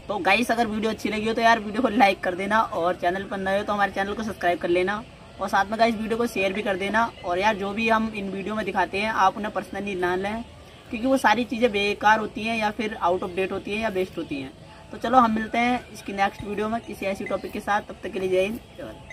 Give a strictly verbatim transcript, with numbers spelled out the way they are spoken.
तो गाइस अगर वीडियो अच्छी लगी हो तो यार वीडियो को लाइक कर देना, और चैनल पर नए हो तो हमारे चैनल को सब्सक्राइब कर लेना, और साथ में गाइस वीडियो को शेयर भी कर देना। और यार जो भी हम इन वीडियो में दिखाते हैं आप उन्हें पर्सनली ना लें, क्योंकि वो सारी चीज़ें बेकार होती हैं या फिर आउट ऑफ डेट होती हैं या वेस्ट होती हैं। तो चलो हम मिलते हैं इसकी नेक्स्ट वीडियो में किसी ऐसी टॉपिक के साथ, तब तक के लिए जय हिंद।